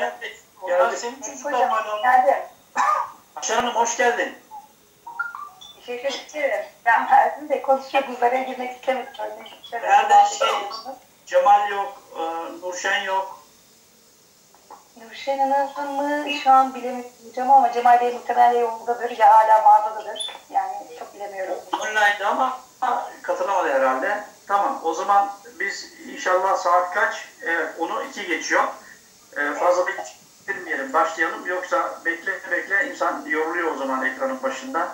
Geldi. Senin çocuklar hala. Geldim. Ayşe Hanım hoş geldin. Teşekkür ederim. Ben verdim de konuşmacılara girmek istemedim. Nerede Cemal yok, Nurşen yok. Nurşen Hanım'ı şu an bilemeyeceğim ama Cemal Bey muhtemelen yoldadır ya hala mağazadır. Yani çok bilemiyorum. Online'da ama katılamadı herhalde. Tamam, o zaman biz inşallah saat kaç? Evet, onu 2 geçiyor. Fazla bekletmeyelim, başlayalım. Yoksa bekle insan yoruluyor o zaman ekranın başında.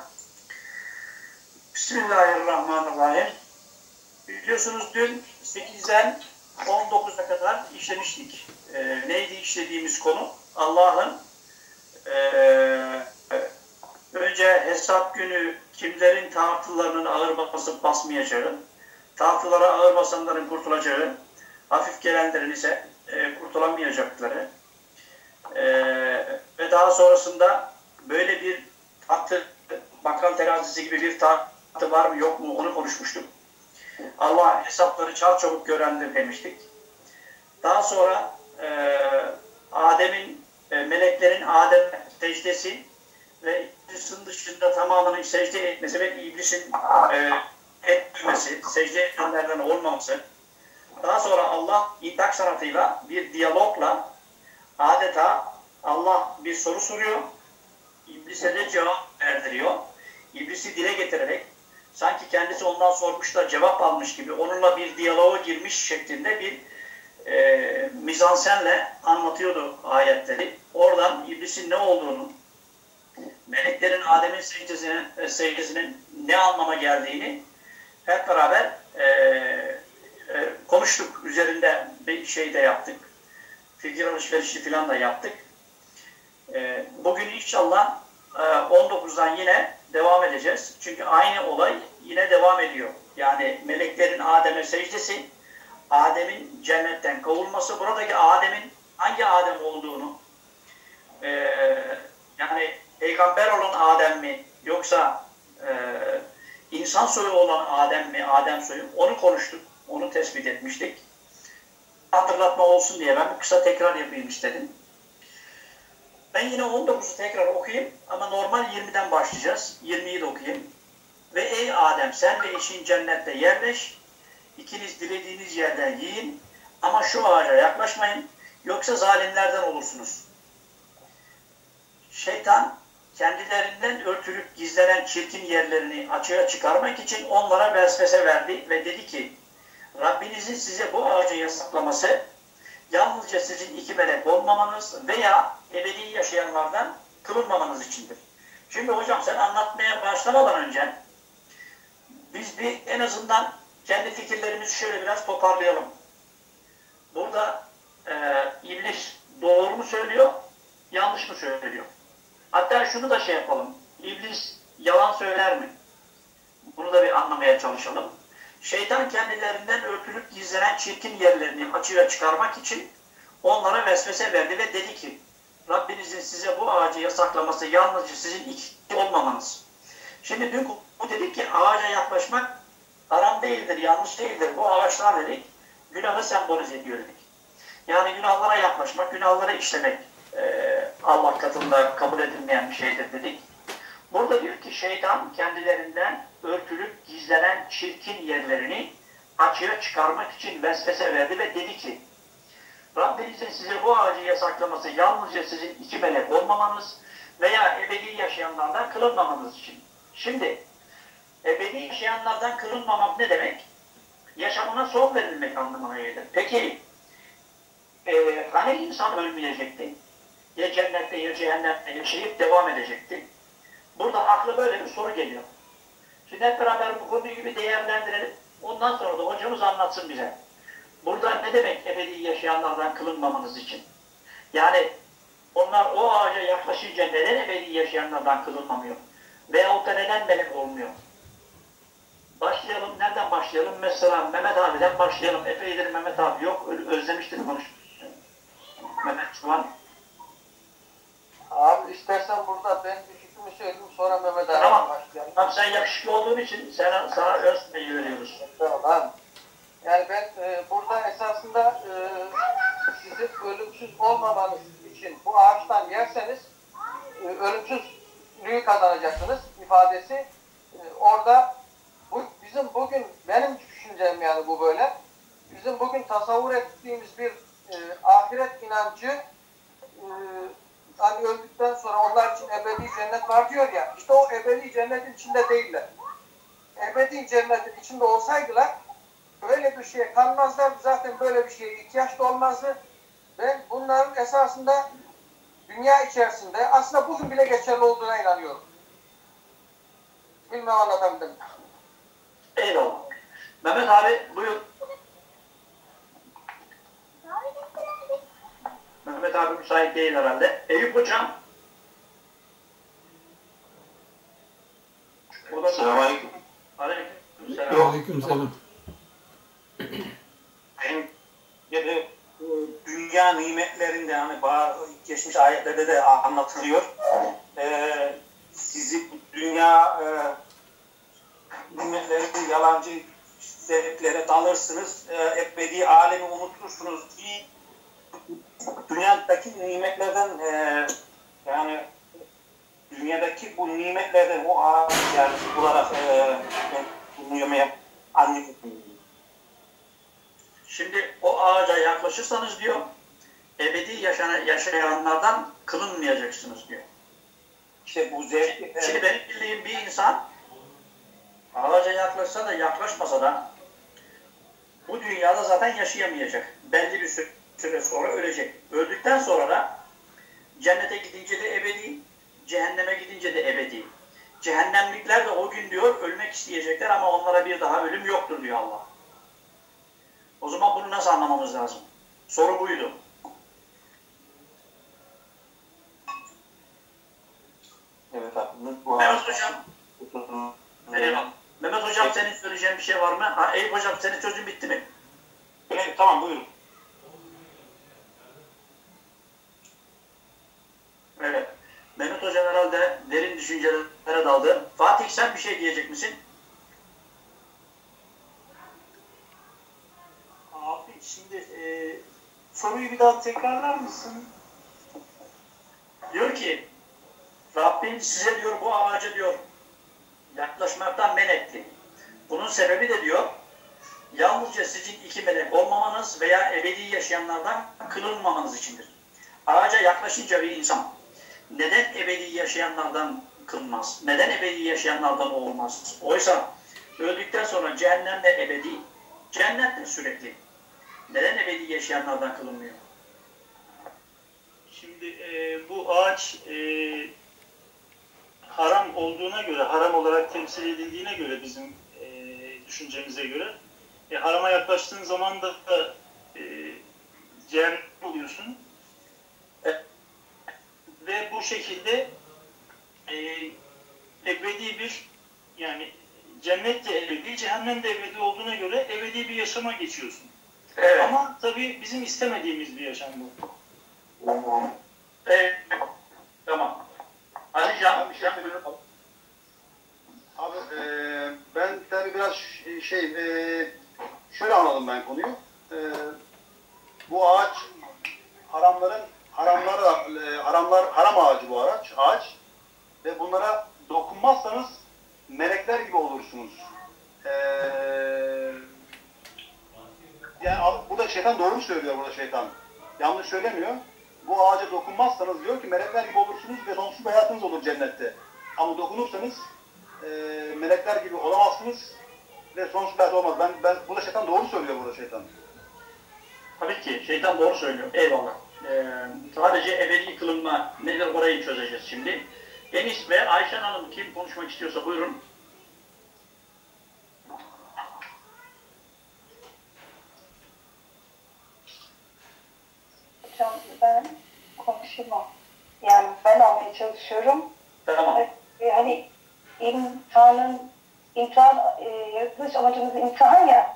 Bismillahirrahmanirrahim. Biliyorsunuz dün 8'den 19'a kadar işlemiştik. Neydi işlediğimiz konu? Allah'ın önce hesap günü kimlerin tartılarının ağır basıp basmayacağı, tartılara ağır basanların kurtulacağı, hafif gelenlerin ise kurtulamayacakları ve daha sonrasında böyle bir tartı, bakkal terazisi gibi bir tartı var mı yok mu onu konuşmuştuk. Allah hesapları çarçabuk görendir demiştik. Daha sonra meleklerin Adem secdesi ve iblisin dışında tamamının secde etmesi ve iblisin etmemesi, secde edenlerden olmaması. Daha sonra Allah intak sanatıyla bir diyalogla adeta Allah bir soru soruyor, iblise de cevap verdiriyor. İblisi dile getirerek sanki kendisi ondan sormuş da cevap almış gibi onunla bir diyaloğa girmiş şeklinde bir mizansenle anlatıyordu ayetleri. Oradan iblisin ne olduğunu, meleklerin Adem'in secdesinin ne anlama geldiğini hep beraber konuştuk. Üzerinde bir şey de yaptık. Fikir alışverişi falan da yaptık. Bugün inşallah 19'dan yine devam edeceğiz. Çünkü aynı olay yine devam ediyor. Yani meleklerin Adem'e secdesi, Adem'in cennetten kovulması, buradaki Adem'in hangi Adem olduğunu, yani peygamber olan Adem mi yoksa insan soyu olan Adem mi, Adem soyu, onu konuştuk, onu tespit etmiştik. Hatırlatma olsun diye ben bir kısa tekrar yapayım istedim. Ben yine 19'u tekrar okuyayım ama normal 20'den başlayacağız. 20'yi de okuyayım. Ve ey Adem sen ve eşin cennette yerleş, İkiniz dilediğiniz yerden yiyin ama şu ağaca yaklaşmayın yoksa zalimlerden olursunuz. Şeytan kendilerinden örtülüp gizlenen çirkin yerlerini açığa çıkarmak için onlara vesvese verdi ve dedi ki Rabbinizin size bu ağacı yasaklaması yalnızca sizin 2 melek olmamanız veya ebedi yaşayanlardan kılınmamanız içindir. Şimdi hocam sen anlatmaya başlamadan önce biz bir en azından kendi fikirlerimizi şöyle biraz toparlayalım. Burada iblis doğru mu söylüyor, yanlış mı söylüyor? Hatta şunu da yapalım. İblis yalan söyler mi? Bunu da bir anlamaya çalışalım. Şeytan kendilerinden örtülüp gizlenen çirkin yerlerini açığa çıkarmak için onlara vesvese verdi ve dedi ki Rabbinizin size bu ağacı yasaklaması yalnızca sizin iki olmamanız. Şimdi dün dedik ki ağaca yaklaşmak haram değildir, yanlış değildir. Bu ağaçlar dedik, günahı sembolize ediyor dedik. Yani günahlara yaklaşmak, günahlara işlemek Allah katında kabul edilmeyen bir şeydir dedik. Burada diyor ki şeytan kendilerinden örtülüp gizlenen çirkin yerlerini açığa çıkarmak için vesvese verdi ve dedi ki Rabbinizin size bu ağacı yasaklaması yalnızca sizin 2 melek olmamanız veya ebedi yaşayanlardan kılınmamanız için. Şimdi ebedi yaşayanlardan kılınmamak ne demek? Yaşamına son verilmek anlamına gelir. Peki hani insan ölmeyecekti? Ya cennette ya cehennemde yaşayıp devam edecekti. Burada akla böyle bir soru geliyor. Şimdi hep beraber bu konuyu bir değerlendirelim. Ondan sonra da hocamız anlatsın bize. Burada ne demek ebedi yaşayanlardan kılınmamanız için? Yani onlar o ağaca yaklaşınca neden ebedi yaşayanlardan kılınmamıyor? Veyahut da neden melek olmuyor? Başlayalım. Nereden başlayalım? Mesela Mehmet abiden başlayalım. Epeydir Mehmet abi yok. Özlemiştir konuştuk. Mehmet şu an. Abi istersen burada ben bir fikrimi söyleyeyim sonra Mehmet abi Tamam. başlayalım. Tamam sen yakışıklı olduğun için sana ön sırayı veriyoruz. Tamam. Yani ben burada esasında sizin ölümsüz olmamanız için için bu ağaçtan yerseniz ölümsüzlüğü kazanacaksınız ifadesi orada bizim bugün benim düşüncem yani bu böyle. Bizim bugün tasavvur ettiğimiz bir ahiret inancı hani öldükten sonra onlar için ebedi cennet var diyor ya. İşte o ebedi cennetin içinde değiller. Ebedi cennetin içinde olsaydılar böyle bir şeye kanmazlar. Zaten böyle bir şeye ihtiyaç da olmazdı. Ben bunların esasında dünya içerisinde aslında bugün bile geçerli olduğuna inanıyorum. Bilmem anlatabildim. Eyvallah. Mehmet abi buyur. Mehmet abi müsait değil herhalde. Eyüp hocam. Selamünaleyküm. Aleykümselam. Aleykümselam. Dünya nimetlerinde hani geçmiş ayetlerde de anlatılıyor. Sizi dünya nimetlerinin yalancı zevklere dalırsınız. Ebedi alemi unutursunuz ki dünyadaki nimetlerden yani dünyadaki bu nimetlerden o ağaç yani bularak bulunmaya anlayıp Şimdi o ağaca yaklaşırsanız diyor, ebedi yaşayanlardan kılınmayacaksınız diyor. işte bu zevk Şimdi benim bildiğim bir insan ağaca yaklaşsa da yaklaşmasa da bu dünyada zaten yaşayamayacak. Belli bir süre sonra ölecek. Öldükten sonra da cennete gidince de ebedi, cehenneme gidince de ebedi. Cehennemlikler de o gün diyor ölmek isteyecekler ama onlara bir daha ölüm yoktur diyor Allah. O zaman bunu nasıl anlamamız lazım? Soru buydu. evet abi. Mehmet Hocam. Mehmet Hocam senin söyleyeceğin bir şey var mı? Eyüp Hocam senin sözün bitti mi? Evet, tamam buyurun. Evet. Mehmet Hocam herhalde derin düşüncelere daldı. Fatih sen bir şey diyecek misin? Abi şimdi soruyu bir daha tekrarlar mısın? Diyor ki Rabbim size diyor bu ağaca diyor yaklaşmaktan men etti. Bunun sebebi de diyor yalnızca sizin iki melek olmamanız veya ebedi yaşayanlardan kılınmamanız içindir. Ağaca yaklaşınca bir insan neden ebedi yaşayanlardan kılmaz? Neden ebedi yaşayanlardan olmaz? Oysa öldükten sonra cehennemde ebedi, cennet de sürekli. Neden ebedi yaşayanlardan kılınmıyor? Şimdi bu ağaç haram olduğuna göre, haram olarak temsil edildiğine göre bizim düşüncemize göre harama yaklaştığın zaman da cehennem oluyorsun. Ve bu şekilde ebedi bir yani cennet de ebedi, cehennem de ebedi olduğuna göre ebedi bir yaşama geçiyorsun. Evet. Ama tabii bizim istemediğimiz bir yaşam bu. Evet. Tamam. Ali Can, Abi ben tabii biraz şöyle anladım ben konuyu. Bu ağaç haram ağacı bu ağaç ve bunlara dokunmazsanız melekler gibi olursunuz. Yani burada şeytan doğru söylüyor burada şeytan. Yanlış söylemiyor. Bu ağaca dokunmazsanız diyor ki melekler gibi olursunuz ve sonsuz bir hayatınız olur cennette. Ama dokunursanız melekler gibi olamazsınız ve sonsuz bir hayat olmaz. Burada şeytan doğru söylüyor burada şeytan. tabii ki şeytan doğru söylüyor. Eyvallah. Sadece ebedi kılınma nedir orayı çözeceğiz şimdi. Enis ve Ayşen Hanım kim konuşmak istiyorsa buyurun. Hocam ben konuşamam. Yani ben almaya çalışıyorum. Tamam. Hani yaratılış amacımız imtihan ya.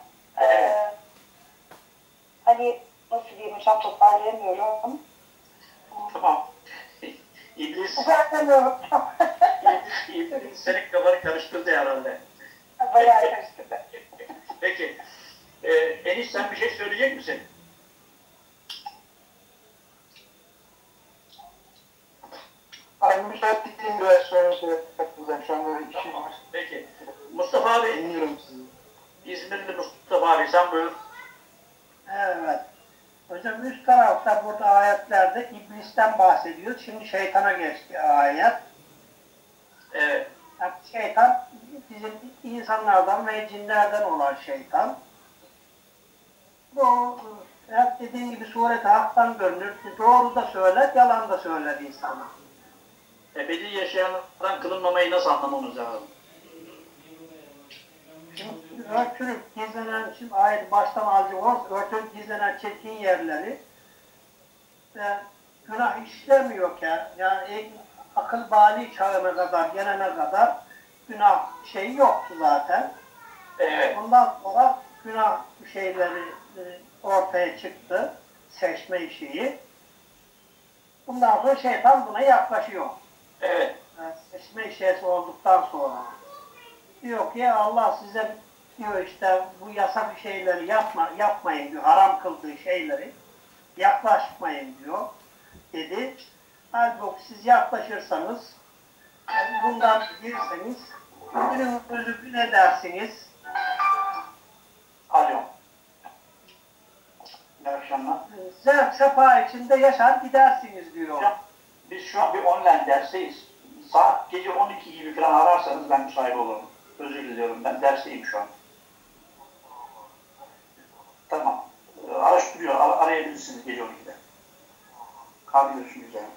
Hani nasıl diyeyim hocam toparlayamıyorum. Tamam. İblis, Toparlayamıyorum. İblis senin kafanı karıştırdı herhalde. Bayağı karıştırdı. Peki. Enis sen bir şey söyleyecek misin? müsait değilim, biraz sonra katılacağım. Şu an böyle işim var. Peki. Mustafa abi, Dinliyorum sizi. İzmirli Mustafa abi sen buyur. Evet. Hocam üst tarafta burada ayetlerde iblisten bahsediyor. Şimdi şeytana geçti ayet. Evet. Yani şeytan bizim insanlardan ve cinlerden olan şeytan. Bu hep dediğim gibi sureti haktan görünür. Doğru da söyler, yalan da söyler insana. Ebedi yaşayanlardan kılınmamayı nasıl anlamamız lazım? Şimdi örtülüp gizlenen, şimdi ayet baştan alacağız, örtülüp gizlenen çirkin yerleri günah işlemiyorken, yani akıl bali çağına kadar, gelene kadar günah şeyi yoktu zaten. Evet. Ondan sonra günah şeyleri ortaya çıktı, seçme işi. Bundan sonra şeytan buna yaklaşıyor. Evet. Yani seçme işesi olduktan sonra. Diyor ki Allah size diyor işte bu yasak şeyleri yapmayın diyor, haram kıldığı şeyleri yaklaşmayın diyor dedi. Halbuki siz yaklaşırsanız, yani bundan girseniz, gününüzü gün edersiniz. Alo. İyi akşamlar. Zevk sefa içinde yaşar gidersiniz diyor. Hocam, biz şu an bir online dersteyiz. Saat gece 12 gibi falan ararsanız ben müsait olurum. Özür diliyorum, ben dersteyim şu an. Tamam. Araştırıyor, arayabilirsiniz gece 12'de. Hadi görüşürüz yani.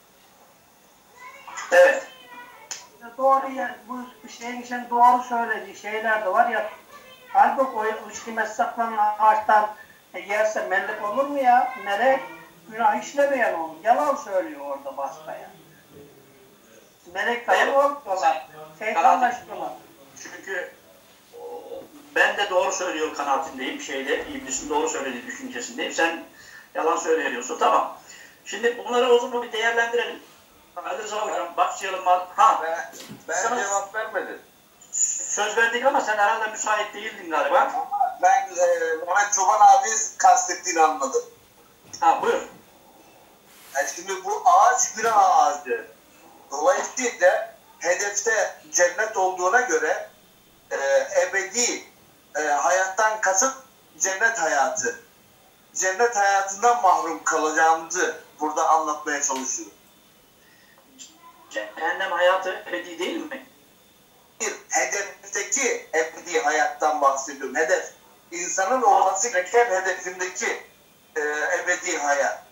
Evet. Doğru ya, bu şeyin için doğru söylediği şeyler de var ya. Halbuki o içki mesaklanan ağaçtan yerse melek olur mu ya? Melek günah işlemeyen olur. Yalan söylüyor orada başka ya. Melek tabi olmuyorlar. Şeytanlaşıyorlar. Çünkü ben de doğru söylüyor kanaatindeyim. İblisin doğru söylediği düşüncesindeyim. Sen yalan söylüyorsun. Tamam. Şimdi bunları o zaman bir değerlendirelim. Ali Rıza hocam başlayalım. Ha. Ben sana cevap vermedim. söz verdik ama sen herhalde müsait değildin galiba. Ben Mehmet Çoban abi kastettiğini anladım. Ha buyur. Yani şimdi bu ağaç günah ağacı. Dolayısıyla hedefte cennet olduğuna göre ebedi hayattan kasıt cennet hayatı. Cennet hayatından mahrum kalacağımızı burada anlatmaya çalışıyorum. Cehennem hayatı ebedi değil mi? Bir hedefteki ebedi hayattan bahsediyorum. Hedef. İnsanın olması gereken hedefindeki ebedi hayat.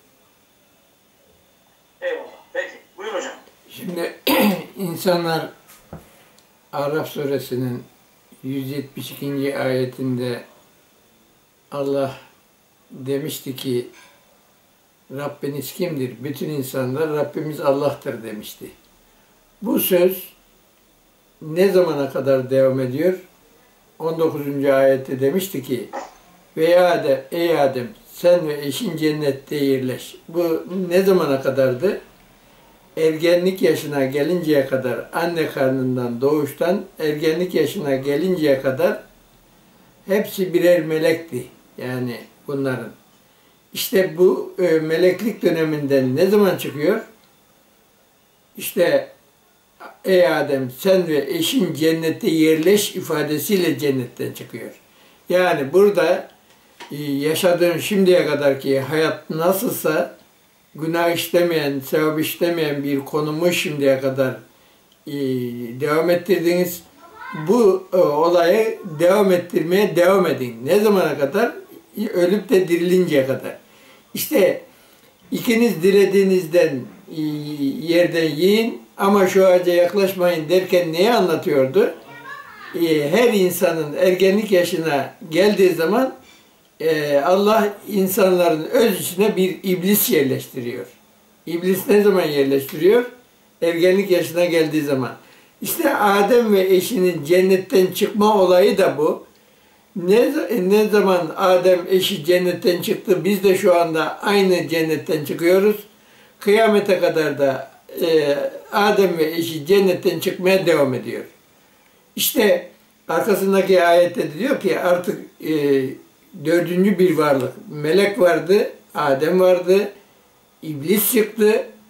Eyvallah. Peki. Buyur hocam. Şimdi insanlar Araf suresinin 172. ayetinde Allah demişti ki Rabbiniz kimdir? Bütün insanlar Rabbimiz Allah'tır demişti. Bu söz ne zamana kadar devam ediyor? 19. ayette demişti ki ey Adem sen ve eşin cennette yerleş. Bu ne zamana kadardı? Ergenlik yaşına gelinceye kadar, anne karnından doğuştan ergenlik yaşına gelinceye kadar hepsi birer melekti. Yani bunların. İşte bu meleklik döneminden ne zaman çıkıyor? İşte ey Adem sen ve eşin cennette yerleş ifadesiyle cennetten çıkıyor. Yani burada yaşadığın şimdiye kadarki hayat nasılsa günah işlemeyen, sevap işlemeyen bir konumu şimdiye kadar devam ettirdiniz. Bu olayı devam ettirmeye devam edin. Ne zamana kadar? Ölüp de dirilinceye kadar. İşte ikiniz dilediğinizden yerden yiyin ama şu ağaca yaklaşmayın derken neyi anlatıyordu? Her insanın ergenlik yaşına geldiği zaman Allah insanların öz içine bir iblis yerleştiriyor. İblis ne zaman yerleştiriyor? Ergenlik yaşına geldiği zaman. İşte Adem ve eşinin cennetten çıkma olayı da bu. Ne zaman Adem eşi cennetten çıktı, biz de şu anda aynı cennetten çıkıyoruz. Kıyamete kadar da Adem ve eşi cennetten çıkmaya devam ediyor. İşte arkasındaki ayette diyor ki artık dördüncü bir varlık. Melek vardı, Adem vardı, iblis çıktı.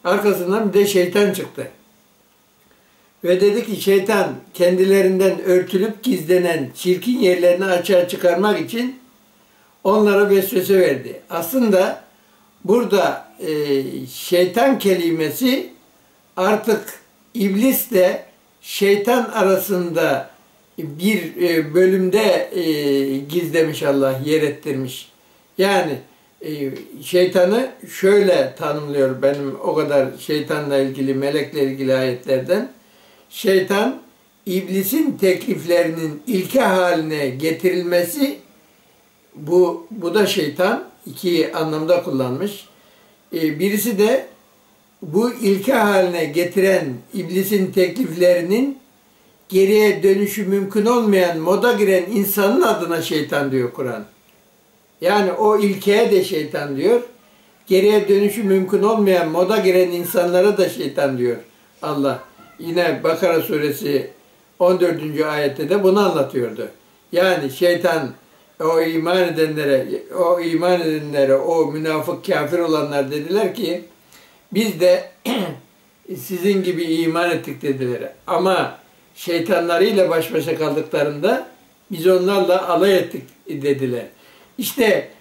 Arkasından bir de şeytan çıktı. Ve dedi ki şeytan kendilerinden örtülüp gizlenen çirkin yerlerini açığa çıkarmak için onlara vesvese verdi. Aslında burada şeytan kelimesi artık iblisle şeytan arasında bir bölümde gizlemiş Allah, yer ettirmiş. Yani şeytanı şöyle tanımlıyor benim o kadar şeytanla ilgili, melekle ilgili ayetlerden. Şeytan, iblisin tekliflerinin ilke haline getirilmesi, bu da şeytan, iki anlamda kullanmış. Birisi de bu ilke haline getiren iblisin tekliflerinin geriye dönüşü mümkün olmayan moda giren insanın adına şeytan diyor Kur'an. Yani o ilkeye de şeytan diyor. Geriye dönüşü mümkün olmayan moda giren insanlara da şeytan diyor Allah. Yine Bakara suresi 14. ayette de bunu anlatıyordu. Yani şeytan o iman edenlere, o münafık kafir olanlar dediler ki biz de sizin gibi iman ettik dediler. Ama şeytanlarıyla baş başa kaldıklarında biz onlarla alay ettik dediler. İşte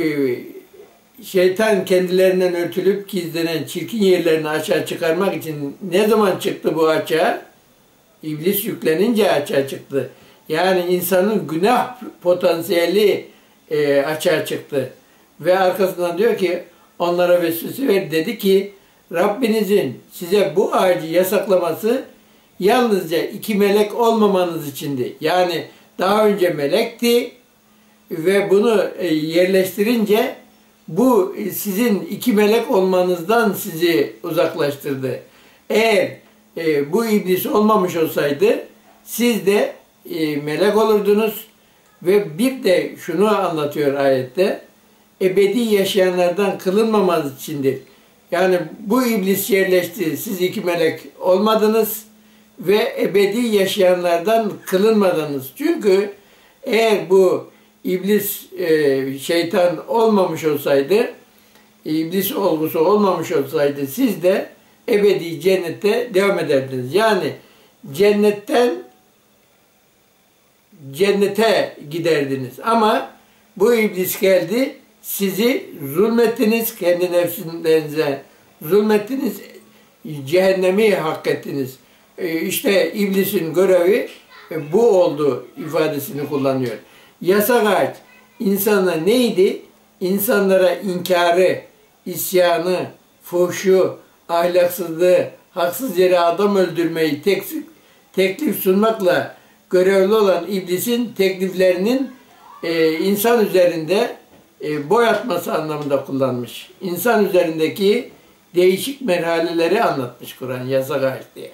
şeytan kendilerinden örtülüp gizlenen çirkin yerlerini açığa çıkarmak için ne zaman çıktı bu açığa? İblis yüklenince açığa çıktı. Yani insanın günah potansiyeli açığa çıktı. Ve arkasından diyor ki onlara vesvese ver, dedi ki Rabbinizin size bu ağacı yasaklaması yalnızca iki melek olmamanız içindi. Yani daha önce melekti ve bunu yerleştirince bu sizin iki melek olmanızdan sizi uzaklaştırdı. Eğer bu iblis olmamış olsaydı siz de melek olurdunuz ve bir de şunu anlatıyor ayette, ebedi yaşayanlardan kılınmamanız içindir. Yani bu iblis yerleşti, siz iki melek olmadınız ve ebedi yaşayanlardan kılınmadınız. Çünkü eğer bu iblis şeytan olmamış olsaydı, iblis olgusu olmamış olsaydı siz de ebedi cennette devam ederdiniz. Yani cennetten cennete giderdiniz. Ama bu iblis geldi, sizi zulmettiniz, kendi nefsinize zulmettiniz, cehennemi hak ettiniz. İşte iblisin görevi bu oldu ifadesini kullanıyor. Yasak ağaç insana neydi? İnsanlara inkarı, isyanı, fuhşu, ahlaksızlığı, haksız yere adam öldürmeyi teklif sunmakla görevli olan iblisin tekliflerinin insan üzerinde boy atması anlamında kullanmış. İnsan üzerindeki değişik merhaleleri anlatmış Kur'an yasak ağaç diye.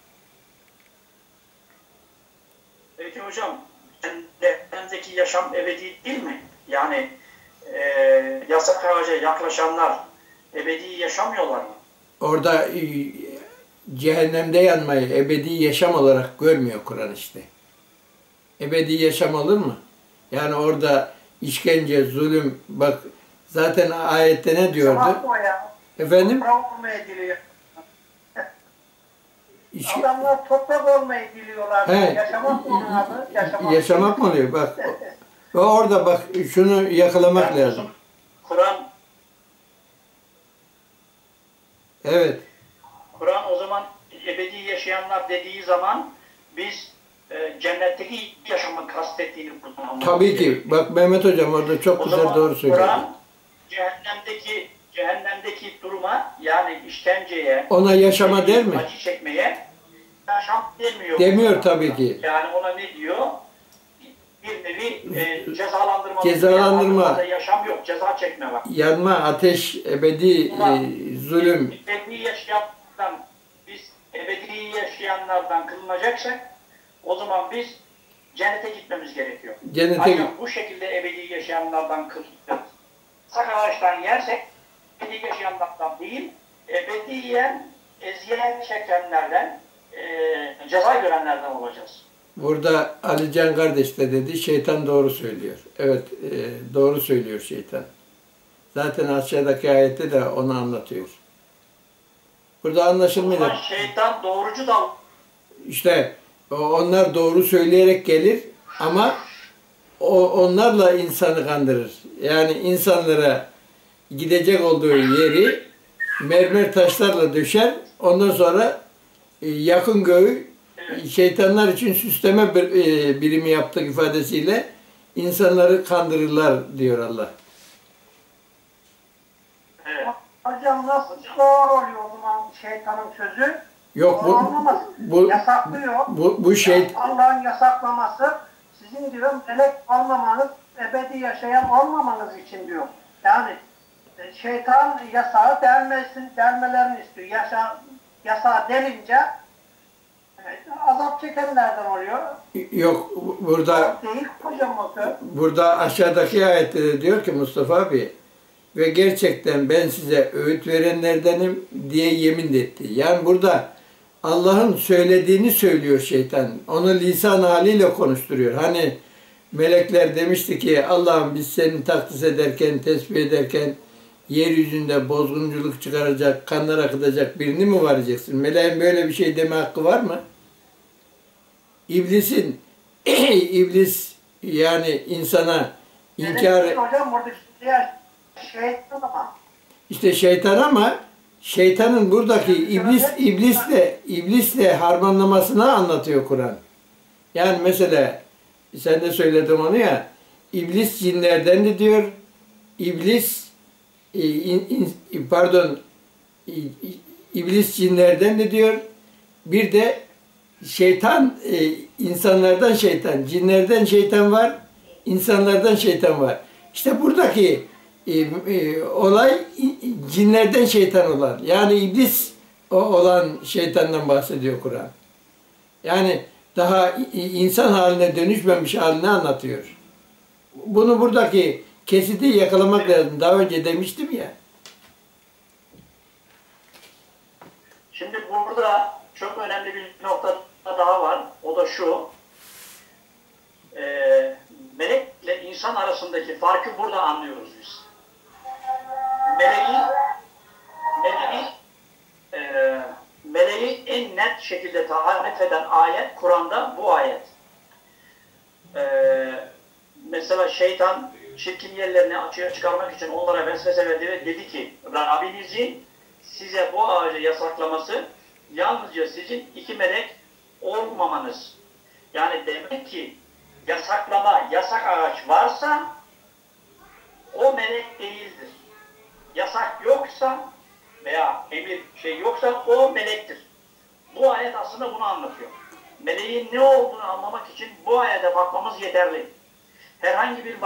Peki hocam, cehennemdeki yaşam ebedi değil mi? Yani yasak ağaca yaklaşanlar ebedi yaşamıyorlar mı? Orada cehennemde yanmayı ebedi yaşam olarak görmüyor Kur'an işte. Ebedi yaşam olur mu? Yani orada işkence, zulüm, bak zaten ayette ne diyordu? Efendim? Toprak olmayı diliyor. Adamlar toprak olmayı diliyorlar. Yaşamak mı abi? Yaşamak mı oluyor? Bak. Ve orada bak şunu yakalamak yani lazım. Kur'an evet. Kur'an o zaman ebedi yaşayanlar dediği zaman biz cennetteki yaşamı kastettiğini kullanmamız. Tabii ki. Bak Mehmet Hocam orada çok güzel doğru söylüyor. Kur'an cehennemdeki duruma, yani işkenceye, ona yaşama der mi? Acı çekmeye yaşam demiyor. Demiyor tabii ki. Yani ona ne diyor? Bir nevi cezalandırma. Cezalandırma. Yaşam yok, ceza çekme var. Yanma, ateş, ebedi zulüm. Biz ebedi yaşayanlardan kılınacaksak o zaman biz cennete gitmemiz gerekiyor. Ancak bu şekilde ebedi yaşayanlardan kılınacağız. Sak ağaçtan yersek ebedi yaşayanlardan değil, ebediyen eziyet çekenlerden, ceza görenlerden olacağız. Burada Ali Can kardeş de dedi, şeytan doğru söylüyor. Evet, doğru söylüyor şeytan. Zaten aşağıdaki ayette de onu anlatıyor. Burada anlaşılmıyor. Şeytan doğrucu da İşte onlar doğru söyleyerek gelir ama onlarla insanı kandırır. Yani insanlara gidecek olduğu yeri mermer taşlarla döşer. Ondan sonra yakın göğü şeytanlar için süsleme birimi yaptık ifadesiyle insanları kandırırlar diyor Allah. evet. Hocam nasıl doğru oluyor o zaman şeytanın sözü? Yok bu yasaklıyor. Bu şey Allah'ın yasaklaması sizin diyor melek olmamanız, ebedi yaşayan olmamanız için diyor. Yani şeytan yasağı delmelerini istiyor. Yasağı delince azap çekenlerden oluyor. yok burada Değil hocam o söz. burada aşağıdaki ayette de diyor ki Mustafa abi ve gerçekten ben size öğüt verenlerdenim diye yemin etti. Yani burada Allah'ın söylediğini söylüyor şeytan. Onu lisan haliyle konuşturuyor. Hani melekler demişti ki Allah'ım biz seni takdis ederken, tesbih ederken yeryüzünde bozgunculuk çıkaracak, kanlar akıtacak birini mi varacaksın? Meleğin böyle bir şey deme hakkı var mı? İblis yani insana inkar... Hocam burada şeytan ama. İşte şeytan ama şeytanın buradaki iblisle harmanlamasını anlatıyor Kur'an. Yani mesela sen de söyledin onu ya iblis cinlerden de diyor. İblis iblis cinlerden de diyor. Bir de şeytan insanlardan şeytan, cinlerden şeytan var, insanlardan şeytan var. İşte buradaki olay cinlerden şeytan olan. Yani iblis olan şeytandan bahsediyor Kur'an. Yani daha insan haline dönüşmemiş halini anlatıyor. Bunu buradaki kesiti yakalamak lazım. Daha önce demiştim ya. Şimdi burada çok önemli bir nokta daha var. O da şu. Melekle insan arasındaki farkı burada anlıyoruz biz. Meleği en net şekilde tarif eden ayet Kur'an'da bu ayet. Mesela şeytan çirkin yerlerini açığa çıkarmak için onlara vesvese verdi ve dedi ki Rabbinizin size bu ağacı yasaklaması yalnızca sizin iki melek olmamanız. Yani demek ki yasaklama, yasak ağaç varsa o melek değildir. Yasak yoksa veya emir şey yoksa o melektir. Bu ayet aslında bunu anlatıyor. Meleğin ne olduğunu anlamak için bu ayete bakmamız yeterli. Herhangi bir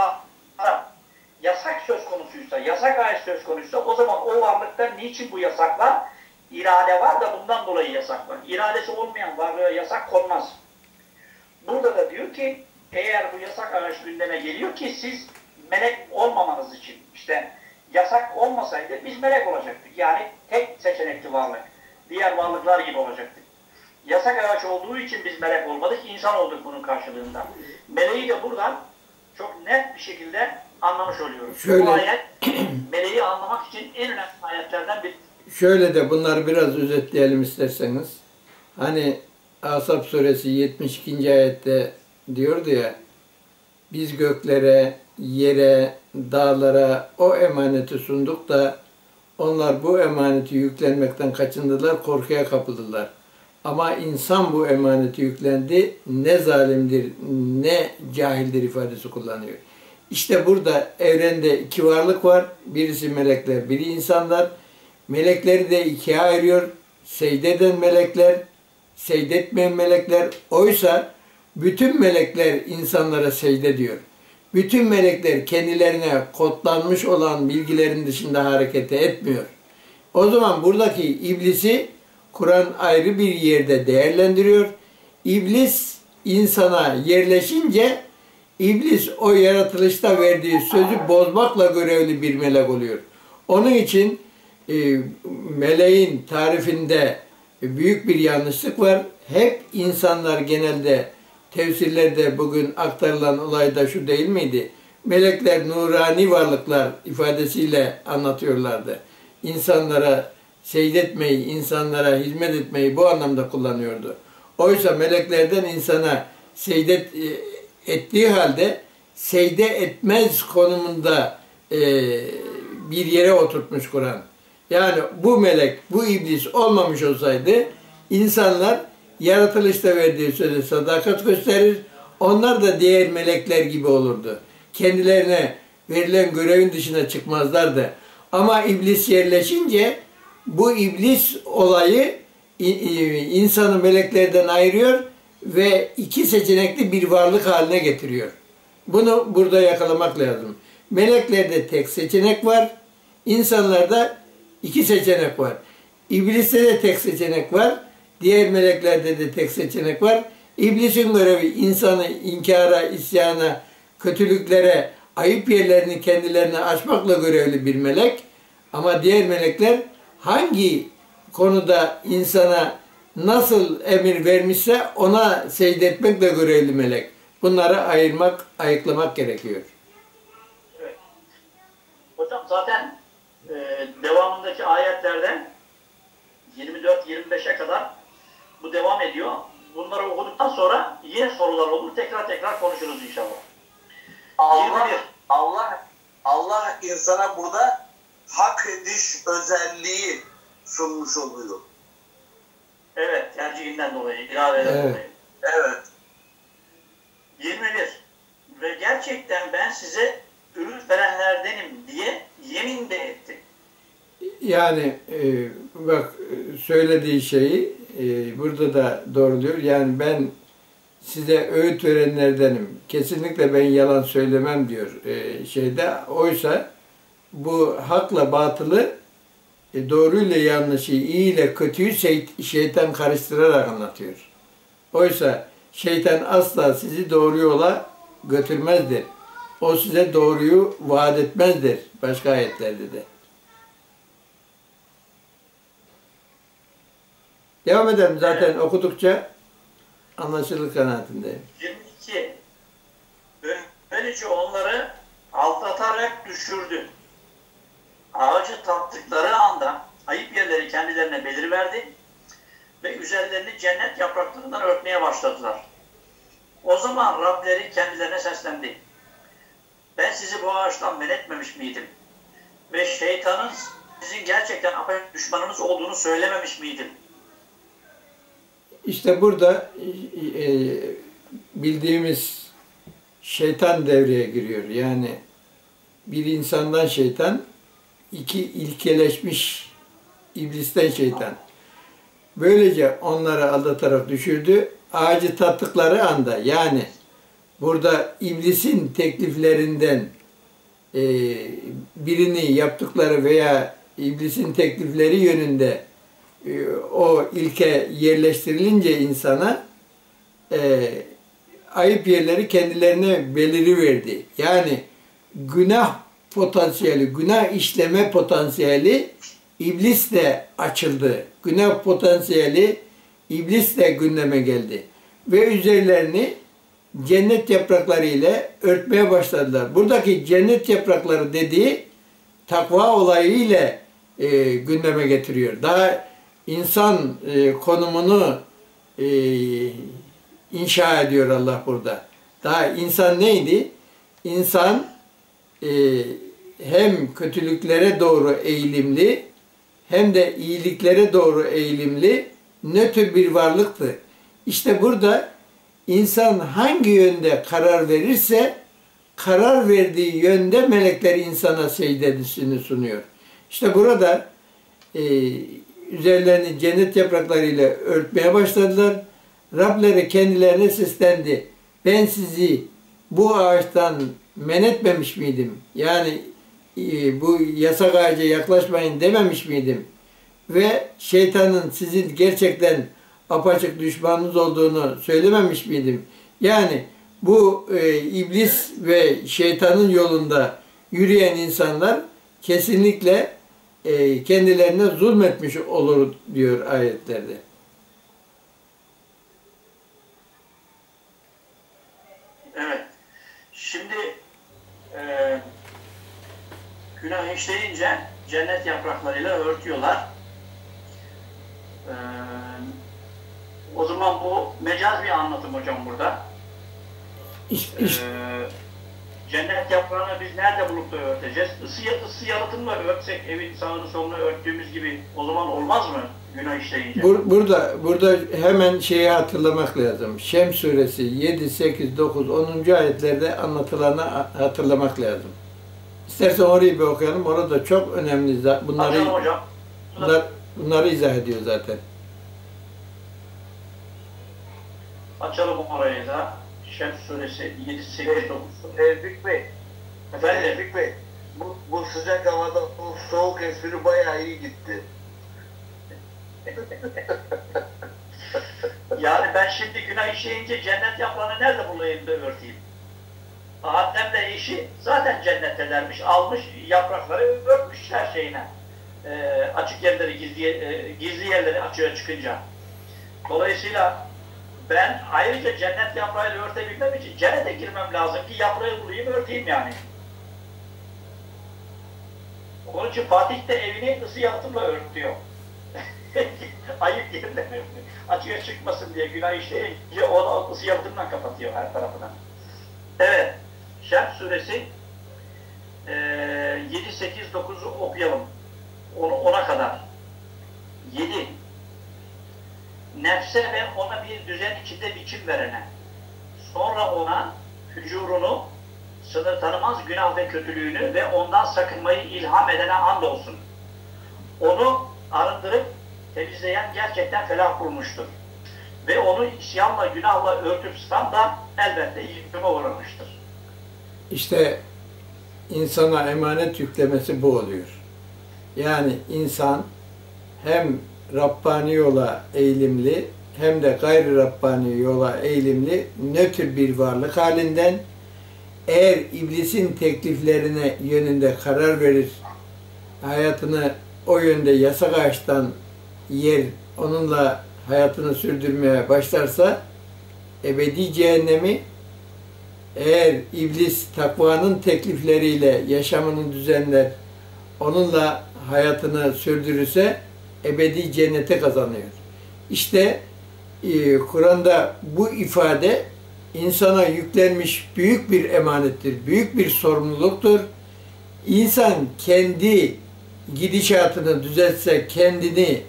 yasak söz konusuysa, yasak ayet söz konusuysa o zaman o varlıkta niçin bu yasaklar? İrade var da bundan dolayı yasak var. İradesi olmayan varlığa yasak konmaz. Burada da diyor ki eğer bu yasak ağaç gündeme geliyor ki siz melek olmamanız için işte yasak olmasaydı biz melek olacaktık. Yani tek seçenekli varlık. Diğer varlıklar gibi olacaktık. Yasak ağaç olduğu için biz melek olmadık, insan olduk bunun karşılığında. Meleği de buradan çok net bir şekilde anlamış oluyoruz. Şöyle, bu ayet meleği anlamak için en önemli ayetlerden biri. Şöyle de bunları biraz özetleyelim isterseniz. Hani Asap suresi 72. ayette diyordu ya biz göklere, yere, dağlara o emaneti sunduk da onlar bu emaneti yüklenmekten kaçındılar, korkuya kapıldılar. Ama insan bu emaneti yüklendi, ne zalimdir, ne cahildir ifadesi kullanıyor. İşte burada evrende iki varlık var. Birisi melekler, biri insanlar. Melekleri de ikiye ayırıyor. Secde eden melekler, secde etmeyen melekler. Oysa bütün melekler insanlara secde diyor. Bütün melekler kendilerine kodlanmış olan bilgilerin dışında hareket etmiyor. O zaman buradaki iblisi Kur'an ayrı bir yerde değerlendiriyor. İblis insana yerleşince iblis o yaratılışta verdiği sözü bozmakla görevli bir melek oluyor. Onun için meleğin tarifinde büyük bir yanlışlık var. Hep insanlar genelde tefsirlerde bugün aktarılan olayda şu değil miydi? Melekler nurani varlıklar ifadesiyle anlatıyorlardı. İnsanlara seyretmeyi, insanlara hizmet etmeyi bu anlamda kullanıyordu. Oysa meleklerden insana ettiği halde secde etmez konumunda bir yere oturtmuş Kur'an. Yani bu melek, bu iblis olmamış olsaydı insanlar yaratılışta verdiği söze sadakat gösterir. Onlar da diğer melekler gibi olurdu. Kendilerine verilen görevin dışına çıkmazlardı. Ama iblis yerleşince bu iblis olayı insanı meleklerden ayırıyor ve iki seçenekli bir varlık haline getiriyor. Bunu burada yakalamak lazım. Meleklerde tek seçenek var, insanlarda iki seçenek var. İbliste de tek seçenek var, diğer meleklerde de tek seçenek var. İblisin görevi insanı inkara, isyana, kötülüklere, ayıp yerlerini kendilerine açmakla görevli bir melek. Ama diğer melekler hangi konuda insana nasıl emir vermişse ona secde etmekle görevli melek. Bunları ayıklamak gerekiyor. Evet. Hocam zaten devamındaki ayetlerde 24-25'e kadar bu devam ediyor. Bunları okuduktan sonra yine sorular olur. Tekrar konuşuruz inşallah. Allah insana burada hak ediş özelliği sunmuş oluyor. Evet, tercihinden dolayı, iradeden dolayı. Evet. 21. Ve gerçekten ben size öğüt verenlerdenim diye yemin de etti. Yani bak söylediği şeyi burada da doğruluyor. Yani ben size öğüt verenlerdenim. Kesinlikle ben yalan söylemem diyor şeyde. Oysa bu hakla batılı, doğruyla yanlışı, iyi ile kötüyü şeytan karıştırarak anlatıyor. Oysa şeytan asla sizi doğru yola götürmezdir. O size doğruyu vaat etmezdir. Başka ayetlerde de. Devam edelim. Zaten okudukça anlaşılır kanaatindeyim. 22. Böylece onları aldatarak düşürdü. Ağacı tattıkları anda ayıp yerleri kendilerine beliriverdi ve üzerlerini cennet yapraklarından örtmeye başladılar. O zaman Rableri kendilerine seslendi. Ben sizi bu ağaçtan men etmemiş miydim? Ve şeytanın sizin gerçekten apaçık düşmanınız olduğunu söylememiş miydim? İşte burada bildiğimiz şeytan devreye giriyor. Yani bir insandan şeytan, iki ilkeleşmiş iblisten şeytan. Böylece onları aldatarak düşürdü. Ağacı tattıkları anda, yani burada iblisin tekliflerinden birini yaptıkları veya iblisin teklifleri yönünde o ilke yerleştirilince insana ayıp yerleri kendilerine beliriverdi. Yani günah potansiyeli, günah işleme potansiyeli iblisle açıldı. Günah potansiyeli iblisle gündeme geldi. Ve üzerlerini cennet yaprakları ile örtmeye başladılar. Buradaki cennet yaprakları dediği takva olayı ile gündeme getiriyor. Daha insan konumunu inşa ediyor Allah burada. Daha insan neydi? İnsan hem kötülüklere doğru eğilimli hem de iyiliklere doğru eğilimli nötr bir varlıktı. İşte burada insan hangi yönde karar verirse karar verdiği yönde melekler insana secdesini sunuyor. İşte burada üzerlerini cennet yapraklarıyla örtmeye başladılar. Rableri kendilerine seslendi. Ben sizi bu ağaçtan men etmemiş miydim? Yani bu yasak ağaca yaklaşmayın dememiş miydim? Ve şeytanın sizin gerçekten apaçık düşmanınız olduğunu söylememiş miydim? Yani bu iblis ve şeytanın yolunda yürüyen insanlar kesinlikle kendilerine zulmetmiş olur diyor ayetlerde. Evet. Şimdi günah işleyince cennet yapraklarıyla örtüyorlar. O zaman bu mecaz bir anlatım hocam burada. Cennet yaprağını biz nerede bulup da örteceğiz? Isı yalıtımla örtsek evin sağını solunu örttüğümüz gibi o zaman olmaz mı günah işleyince? Burada hemen şeyi hatırlamak lazım. Şems suresi 7, 8, 9, 10. ayetlerde anlatılanı hatırlamak lazım. İstersen orayı bir okuyalım. Orada çok önemli. Bunları izah ediyor zaten. Açalım orayı da. Şems suresi 7, 8, 9. Tevfik Bey. Efendim? Tevfik Bey. Bu sıcak havada bu soğuk espri bayağı iyi gitti. Yani ben şimdi günah işleyince cennet yaprağını nerede bulayım da örteyim? Adem de eşi zaten cennettelermiş. Almış yaprakları örtmüş her şeyine. Açık yerleri, gizli yerleri açığa çıkınca. Dolayısıyla ben ayrıca cennet yaprağıyla örtebilmem için cennete girmem lazım ki yaprağı bulayım örteyim yani. Onun için Fatih de evini ısı yalıtımla örtüyor. Ayıp yerleri açığa çıkmasın diye günah işleyince onu ısı yalıtımla kapatıyor her tarafına. Evet. Şems suresi 7, 8, 9'u okuyalım. 10'a kadar. 7. Nefse ve ona bir düzen içinde biçim verene, sonra ona fücurunu, sınır tanımaz günah ve kötülüğünü ve ondan sakınmayı ilham edene andolsun. Onu arındırıp temizleyen gerçekten felah bulmuştur. Ve onu isyanla, günahla örtüp sıkan da elbette yıkıma uğramıştır. İşte insana emanet yüklemesi bu oluyor. Yani insan hem Rabbani yola eğilimli hem de gayri Rabbani yola eğilimli nötr bir varlık halinden eğer iblisin tekliflerine yönünde karar verir, hayatını o yönde yasak ağaçtan yer, onunla hayatını sürdürmeye başlarsa ebedi cehennemi, eğer iblis takvanın teklifleriyle yaşamını düzenler, onunla hayatını sürdürürse ebedi cennete kazanıyor. İşte Kur'an'da bu ifade insana yüklenmiş büyük bir emanettir, büyük bir sorumluluktur. İnsan kendi gidişatını düzeltse, kendini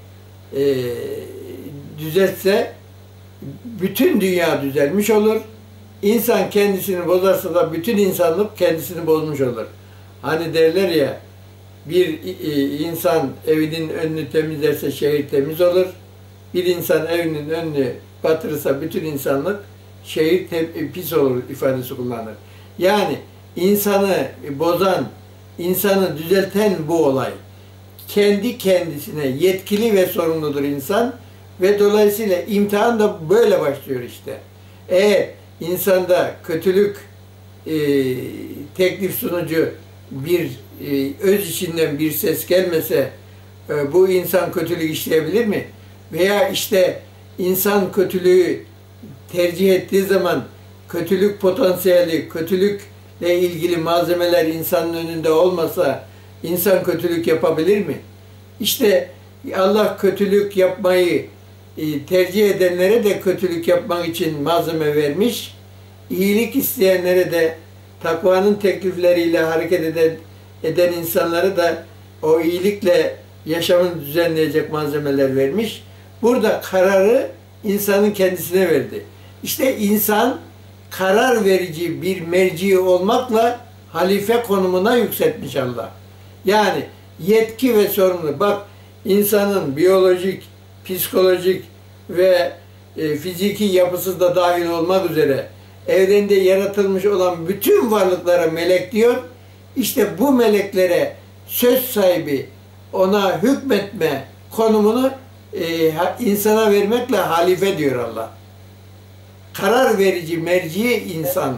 düzeltse bütün dünya düzelmiş olur. İnsan kendisini bozarsa da bütün insanlık kendisini bozmuş olur. Hani derler ya, bir insan evinin önünü temizlerse şehir temiz olur. Bir insan evinin önünü batırırsa bütün insanlık şehir pis olur ifadesi kullanır. Yani insanı bozan, insanı düzelten bu olay. Kendi kendisine yetkili ve sorumludur insan ve dolayısıyla imtihan da böyle başlıyor işte. Eğer insanda kötülük teklif sunucu bir öz içinden bir ses gelmese bu insan kötülük işleyebilir mi? Veya işte insan kötülüğü tercih ettiği zaman kötülük potansiyeli, kötülükle ilgili malzemeler insanın önünde olmasa insan kötülük yapabilir mi? İşte Allah kötülük yapmayı tercih edenlere de kötülük yapmak için malzeme vermiş. İyilik isteyenlere de takvanın teklifleriyle hareket eden insanlara da o iyilikle yaşamını düzenleyecek malzemeler vermiş. Burada kararı insanın kendisine verdi. İşte insan karar verici bir merci olmakla halife konumuna yükseltmiş Allah. Yani yetki ve sorumluluk. Bak, insanın biyolojik, psikolojik ve fiziki yapısı da dahil olmak üzere evrende yaratılmış olan bütün varlıklara melek diyor. İşte bu meleklere söz sahibi, ona hükmetme konumunu insana vermekle halife diyor Allah. Karar verici, merci insan.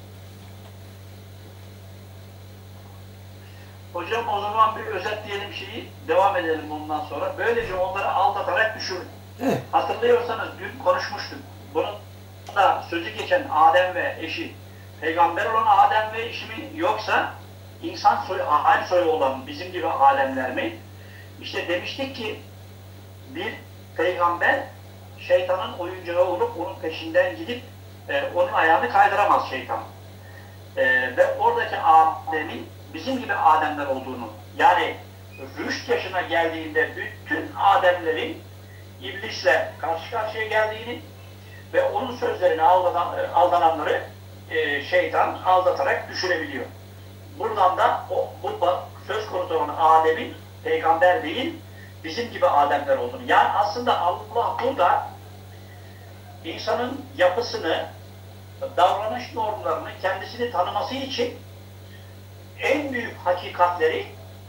Hocam o zaman bir özetleyelim şeyi, devam edelim ondan sonra. Böylece onları aldatarak düşürün. Evet. Hatırlıyorsanız dün konuşmuştuk. Bunun da sözü geçen Adem ve eşi, peygamber olan Adem ve eşi mi, yoksa insan soyu, aynı soyu olan bizim gibi alemler mi? İşte demiştik ki bir peygamber şeytanın oyuncağı olup onun peşinden gidip onun ayağını kaydıramaz şeytan. Ve oradaki Adem'in bizim gibi Ademler olduğunu, yani rüşt yaşına geldiğinde bütün Ademlerin iblisle karşı karşıya geldiğini ve onun sözlerine aldananları şeytan aldatarak düşürebiliyor. Buradan da bu söz konusu olan Adem'in peygamber değil, bizim gibi Ademler olduğunu. Yani aslında Allah burada insanın yapısını, davranış normlarını, kendisini tanıması için en büyük hakikatleri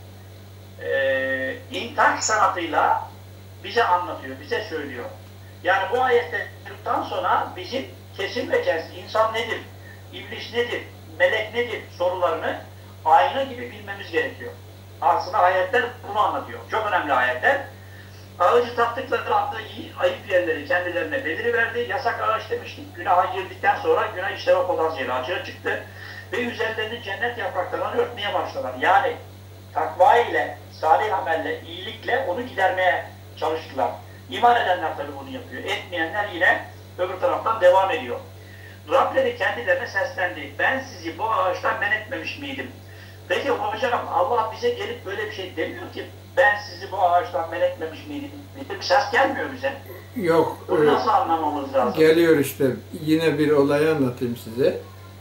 intihak sanatıyla bize anlatıyor, bize söylüyor. Yani bu ayette okuduktan sonra bizim kesin ve kes, insan nedir, iblis nedir, melek nedir sorularını ayna gibi bilmemiz gerekiyor. Aslında ayetler bunu anlatıyor. Çok önemli ayetler. Ağacı tattıkları anda ayıp yerleri kendilerine beliriverdi. Yasak ağaç demiştik. Günaha girdikten sonra günah işleme potansiyeli açığa çıktı. Ve üzerlerini cennet yapraklarını örtmeye başladılar. Yani takva ile, salih amelle, iyilikle onu gidermeye çalıştılar. İman edenler tabii bunu yapıyor. Etmeyenler yine öbür taraftan devam ediyor. Rableri kendilerine seslendi. Ben sizi bu ağaçtan men etmemiş miydim? Peki hocam Allah bize gelip böyle bir şey demiyor ki ben sizi bu ağaçtan men etmemiş miydim? Bir ses gelmiyor bize. Yok. Bunu nasıl anlamamız lazım? Geliyor işte. Yine bir olayı anlatayım size.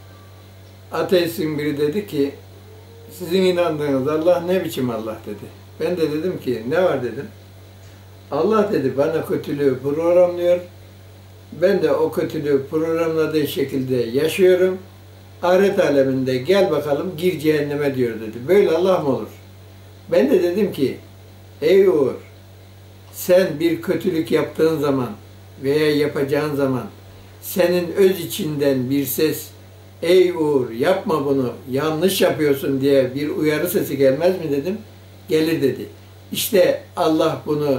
Ateistin biri dedi ki sizin inandığınız Allah ne biçim Allah dedi. Ben de dedim ki ne var dedim. Allah dedi bana kötülüğü programlıyor. Ben de o kötülüğü programladığı şekilde yaşıyorum. Ahiret aleminde gel bakalım gir cehenneme diyor dedi. Böyle Allah mı olur? Ben de dedim ki ey Uğur sen bir kötülük yaptığın zaman veya yapacağın zaman senin öz içinden bir ses ey Uğur yapma bunu yanlış yapıyorsun diye bir uyarı sesi gelmez mi dedim. Gelir dedi. İşte Allah bunu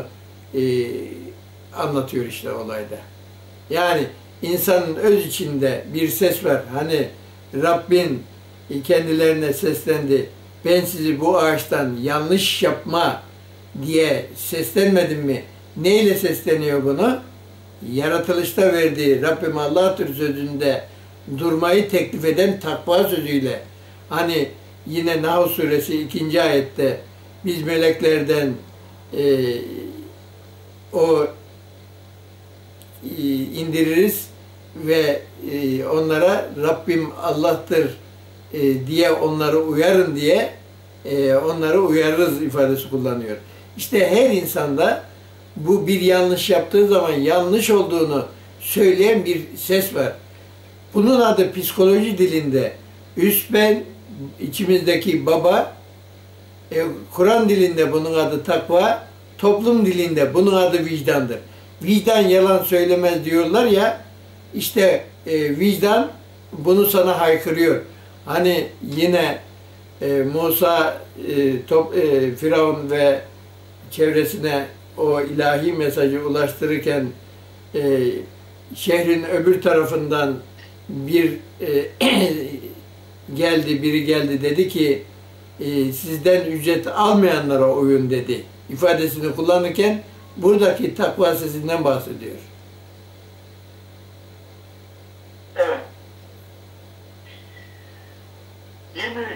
anlatıyor işte olayda. Yani insanın öz içinde bir ses var. Hani Rabbin kendilerine seslendi. Ben sizi bu ağaçtan yanlış yapma diye seslenmedim mi? Neyle sesleniyor bunu? Yaratılışta verdiği Rabbim Allah'tır sözünde durmayı teklif eden takva sözüyle. Hani yine Nahl suresi 2. ayette biz meleklerden o indiririz ve onlara Rabbim Allah'tır diye onları uyarın diye onları uyarırız ifadesi kullanıyor. İşte her insanda bu bir yanlış yaptığı zaman yanlış olduğunu söyleyen bir ses var. Bunun adı psikoloji dilinde üst ben, içimizdeki baba, Kur'an dilinde bunun adı takva, toplum dilinde bunun adı vicdandır. Vicdan yalan söylemez diyorlar ya, işte vicdan bunu sana haykırıyor. Hani yine Musa Firavun ve çevresine o ilahi mesajı ulaştırırken şehrin öbür tarafından biri geldi dedi ki sizden ücret almayanlara uyun dedi ifadesini kullanırken buradaki takva sesinden bahsediyor. Evet. 23.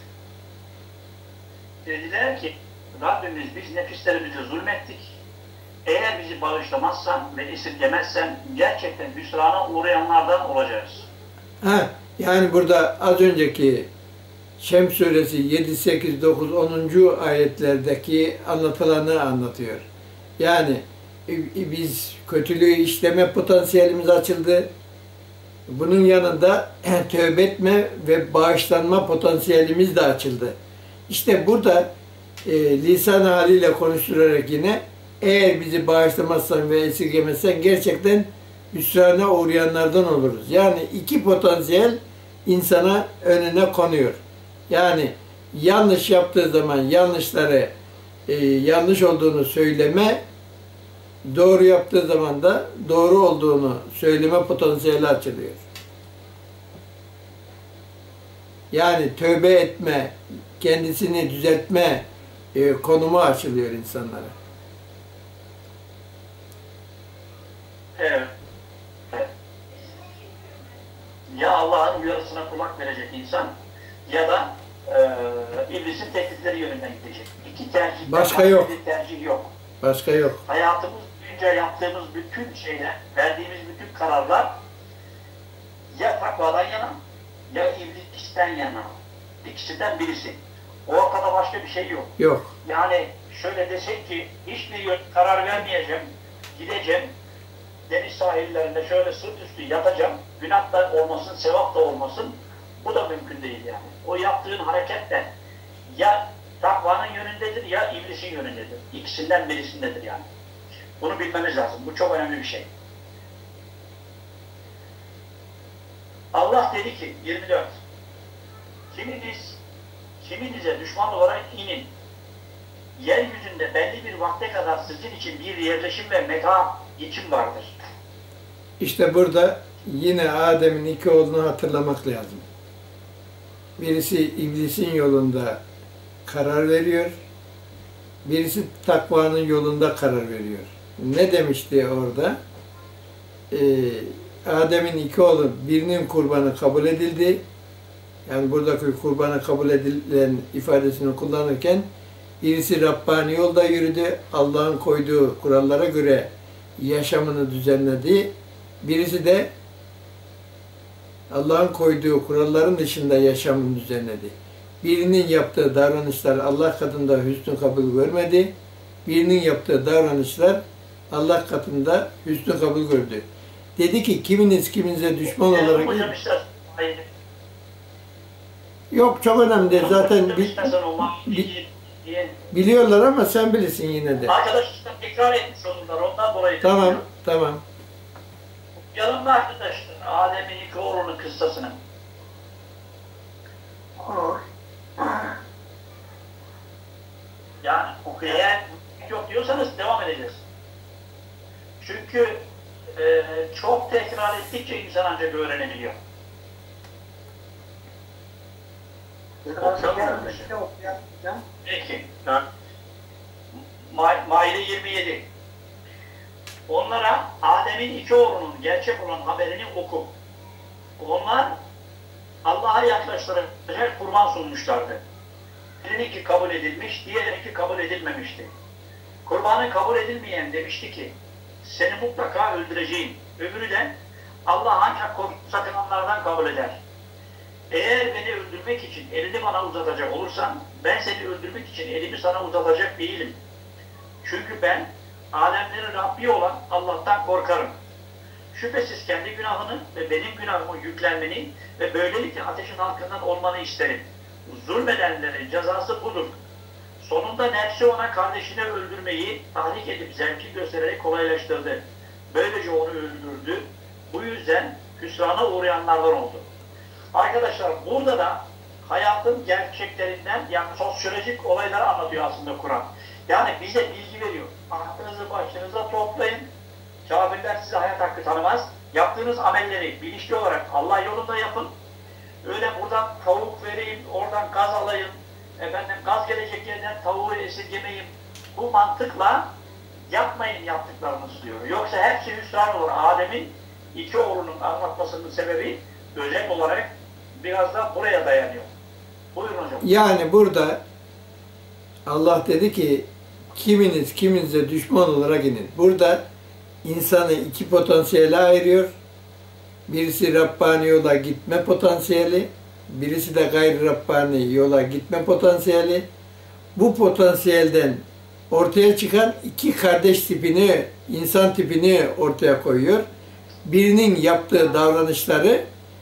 Dediler ki Rabbimiz biz nefislerimize zulmettik. Eğer bizi bağışlamazsan ve esirgemezsen gerçekten hüsrana uğrayanlardan olacağız. Yani burada az önceki Şems suresi 7, 8, 9, 10. ayetlerdeki anlatılanı anlatıyor. Yani biz kötülüğü işleme potansiyelimiz açıldı. Bunun yanında tövbe etme ve bağışlanma potansiyelimiz de açıldı. İşte burada lisan haliyle konuşturarak yine eğer bizi bağışlamazsan ve esirgemezsen gerçekten hüsrana uğrayanlardan oluruz. Yani iki potansiyel insana önüne konuyor. Yani yanlış yaptığı zaman yanlışları yanlış olduğunu söyleme, doğru yaptığı zaman da doğru olduğunu söyleme potansiyeli açılıyor. Yani tövbe etme, kendisini düzeltme konumu açılıyor insanlara. kulak verecek insan ya da iblisin teklifleri yönünden gidecek. İki tercihten Başka yok. Bir tercih yok. Başka yok. Hayatımız boyunca yaptığımız bütün şeyler, verdiğimiz bütün kararlar ya takvadan yana ya iblisten yana. İkisinden birisi. O ortada başka bir şey yok. Yok. Yani şöyle desek ki hiçbir karar vermeyeceğim, gideceğim, deniz sahillerinde şöyle sırt üstü yatacağım, günah da olmasın, sevap da olmasın, bu da mümkün değil yani. O yaptığın hareket de ya takvanın yönündedir ya iblisin yönündedir. İkisinden birisindedir yani. Bunu bilmemiz lazım. Bu çok önemli bir şey. Allah dedi ki 24 kiminize düşman olarak inin. Yeryüzünde belli bir vakte kadar sizin için bir yerleşim ve meta için vardır. İşte burada yine Adem'in iki oğlunu hatırlamak lazım. Birisi iblisin yolunda karar veriyor. Birisi takvanın yolunda karar veriyor. Ne demişti orada? Adem'in iki oğlu birinin kurbanı kabul edildi. Yani buradaki kurbanı kabul edilen ifadesini kullanırken birisi Rabbani yolda yürüdü. Allah'ın koyduğu kurallara göre yaşamını düzenledi. Birisi de Allah'ın koyduğu kuralların dışında yaşamını düzenledi. Birinin yaptığı davranışlar Allah katında hüsnü kabul görmedi. Birinin yaptığı davranışlar Allah katında hüsnü kabul gördü. Dedi ki kiminiz kiminize düşman olarak... Hocam işte, yok çok önemli değil. Zaten biliyorlar ama sen bilirsin yine de. Arkadaşlar tekrar etmiş olurlar. Ondan dolayı. Tamam, tamam. Yanımda arkadaşlar Adem'in iki oğlunun kıssasını. Yani eğer yok diyorsanız devam edeceğiz. Çünkü çok tekrar ettikçe insan ancak öğrenebiliyor. Peki. Maide 27. Onlara Adem'in iki oğlunun gerçek olan haberini oku. Onlar Allah'a yaklaştıracak kurban sunmuşlardı. Birininki kabul edilmiş, diğerinki kabul edilmemişti. Kurbanı kabul edilmeyen demişti ki, seni mutlaka öldüreceğim. Öbürü de Allah ancak sakınanlardan kabul eder. Eğer beni öldürmek için elini bana uzatacak olursan, ben seni öldürmek için elimi sana uzatacak değilim. Çünkü ben alemlerin Rabbi olan Allah'tan korkarım. Şüphesiz kendi günahını ve benim günahımı yüklenmeni ve böylelikle ateşin halkından olmanı isterim. Zulmedenlerin cezası budur. Sonunda nefsi ona kardeşini öldürmeyi tahrik edip zevki göstererek kolaylaştırdı. Böylece onu öldürdü. Bu yüzden hüsrana uğrayanlardan oldu. Arkadaşlar burada da hayatın gerçeklerinden yani sosyolojik olayları anlatıyor aslında Kur'an. Yani bize bilgi veriyor. Aklınızı başınıza toplayın. Kafirler size hayat hakkı tanımaz. Yaptığınız amelleri bilinçli olarak Allah yolunda yapın. Öyle buradan tavuk vereyim, oradan gaz alayım. Efendim gaz gelecek yerden tavuğu esirgemeyim. Bu mantıkla yapmayın yaptıklarınızı diyor. Yoksa hepsi hüsran olur. Adem'in iki oğlunun anlatmasının sebebi özel olarak biraz da buraya dayanıyor. Buyurun hocam. Yani burada Allah dedi ki kiminiz kiminize düşman olarak inin. Burada insanı iki potansiyele ayırıyor. Birisi Rabbani yola gitme potansiyeli, birisi de gayri Rabbani yola gitme potansiyeli. Bu potansiyelden ortaya çıkan iki kardeş tipini, insan tipini ortaya koyuyor. Birinin yaptığı davranışları,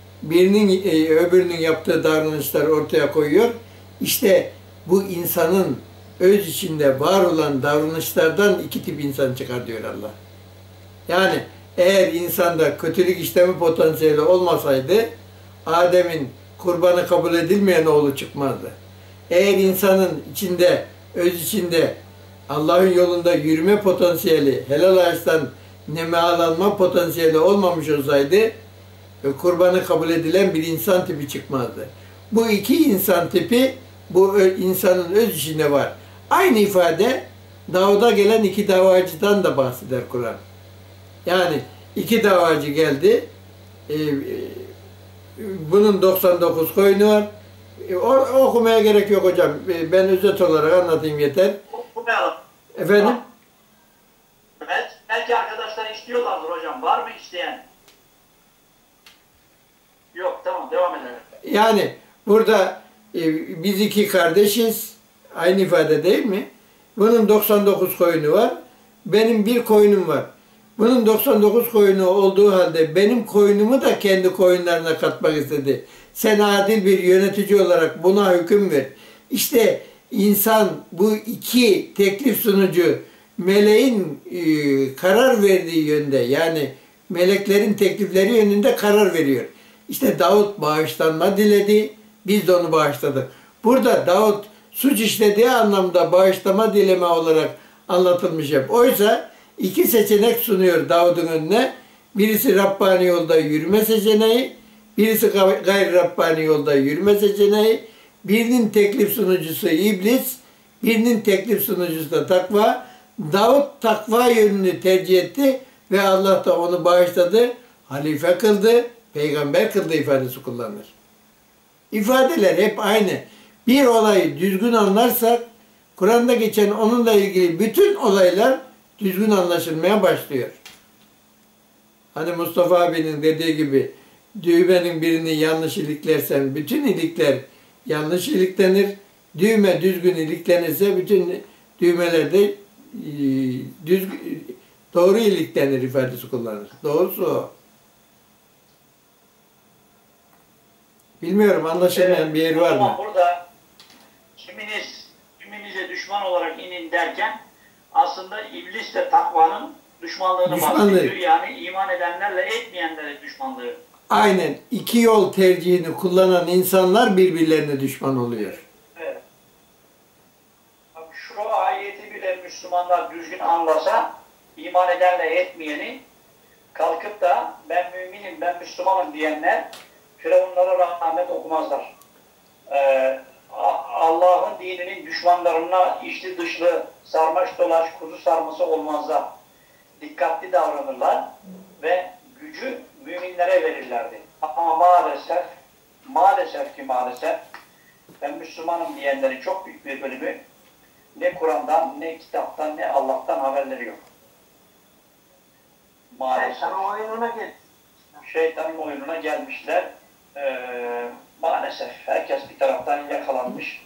öbürünün yaptığı davranışları ortaya koyuyor. İşte bu insanın öz içinde var olan davranışlardan iki tip insan çıkar diyor Allah. Yani eğer insanda kötülük işleme potansiyeli olmasaydı Adem'in kurbanı kabul edilmeyen oğlu çıkmazdı. Eğer insanın içinde, öz içinde Allah'ın yolunda yürüme potansiyeli, helal ağaçtan nemalanma potansiyeli olmamış olsaydı kurbanı kabul edilen bir insan tipi çıkmazdı. Bu iki insan tipi bu insanın öz içinde var. Aynı ifade Davud'a gelen iki davacıdan da bahseder Kur'an. Yani iki davacı geldi, bunun 99 koyunu var. Okumaya gerek yok hocam. Ben özet olarak anlatayım yeter. Okumayalım. Efendim? Belki arkadaşlar istiyorlardır hocam. Var mı isteyen? Yok, tamam, devam edelim. Yani burada biz iki kardeşiz. Aynı ifade değil mi? Bunun 99 koyunu var. Benim bir koyunum var. Bunun 99 koyunu olduğu halde benim koyunumu da kendi koyunlarına katmak istedi. Sen adil bir yönetici olarak buna hüküm ver. İşte insan bu iki teklif sunucu meleğin karar verdiği yönde, yani meleklerin teklifleri yönünde karar veriyor. İşte Davut bağışlanma diledi, biz de onu bağışladık. Burada Davut suç işlediği anlamda bağışlama dileme olarak anlatılmış hep. Oysa iki seçenek sunuyor Davud'un önüne. Birisi Rabbani yolda yürüme seçeneği, birisi gayri Rabbani yolda yürüme seçeneği. Birinin teklif sunucusu iblis, birinin teklif sunucusu da takva. Davud takva yönünü tercih etti ve Allah da onu bağışladı, halife kıldı, peygamber kıldı ifadesi kullanılır. İfadeler hep aynı. Bir olayı düzgün anlarsak, Kur'an'da geçen onunla ilgili bütün olaylar düzgün anlaşılmaya başlıyor. Hani Mustafa abinin dediği gibi, düğmenin birini yanlış iliklersen bütün ilikler yanlış iliklenir. Düğme düzgün iliklenirse bütün düğmeler de doğru iliklenir ifadesi kullanır. Doğrusu o. Bilmiyorum, anlaşılmayan bir yer var mı? Burada kiminize düşman olarak inin derken aslında iblis de takvanın düşmanlığını bahsediyor. Yani iman edenlerle etmeyenlere düşmanlığı. Aynen. İki yol tercihini kullanan insanlar birbirlerine düşman oluyor. Evet. Şu ayeti bile Müslümanlar düzgün anlasa, iman edenle etmeyeni, kalkıp da ben müminim, ben Müslümanım diyenler Firavunlara rahmet okumazlar. Allah'ın dininin düşmanlarına içli dışlı sarmaş dolaş kuzu sarması olmazlar. Dikkatli davranırlar ve gücü müminlere verirlerdi. Ama maalesef ben Müslümanım diyenlerin çok büyük bir bölümü ne Kur'an'dan, ne kitaptan, ne Allah'tan haberleri yok. Maalesef. Şeytanın oyununa gelmişler. Maalesef herkes bir taraftan yakalanmış.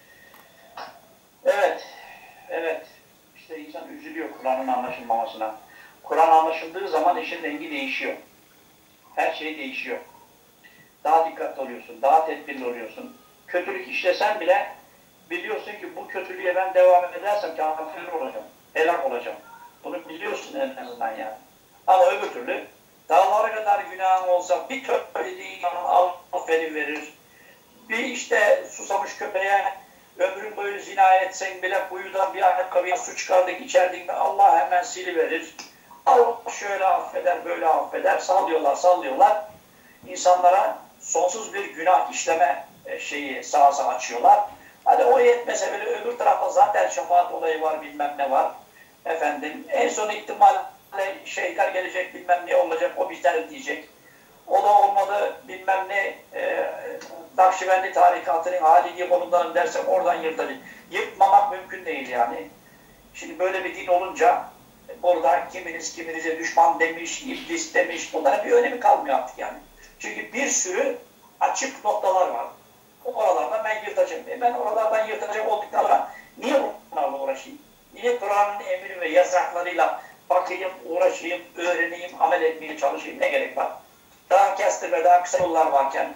Evet. İşte insan üzülüyor Kur'an'ın anlaşılmamasına. Kur'an anlaşıldığı zaman işin rengi değişiyor. Her şey değişiyor. Daha dikkatli oluyorsun, daha tedbirli oluyorsun. Kötülük işlesen bile biliyorsun ki bu kötülüğe ben devam edersem kafir olacağım, helak olacağım. Bunu biliyorsun en azından yani. Ama öbür türlü dağlara kadar günahın olsa bir tövbe dediğin Allah verir. Bir işte susamış köpeğe ömrün boyu zina etsen bile kuyudan bir ayakkabıya su çıkardık içerdiğinde Allah hemen siliverir. Allah şöyle affeder, böyle affeder. Sallıyorlar. İnsanlara sonsuz bir günah işleme sahası açıyorlar. Hadi o yetmese bile öbür tarafta zaten şefaat olayı var, bilmem ne var. Efendim en son ihtimalle şeyler gelecek, bilmem ne olacak, o bizden diyecek. O da olmadı, bilmem ne Nakşibendi tarikatının Halidi kolundanım dersem oradan yırtabilir. Yırtmamak mümkün değil yani. Şimdi böyle bir din olunca burada kiminize düşman demiş, iblis demiş, bunlara bir önemi kalmıyor artık yani. Çünkü bir sürü açık noktalar var. Oralardan ben yırtacağım. Ben oralardan yırtacak olduktan sonra niye bunlarla uğraşayım? Niye Kur'an'ın emri ve yasaklarıyla bakayım, uğraşayım, öğreneyim, amel etmeye çalışayım? Ne gerek var? Daha kestirme, daha kısa yollar varken.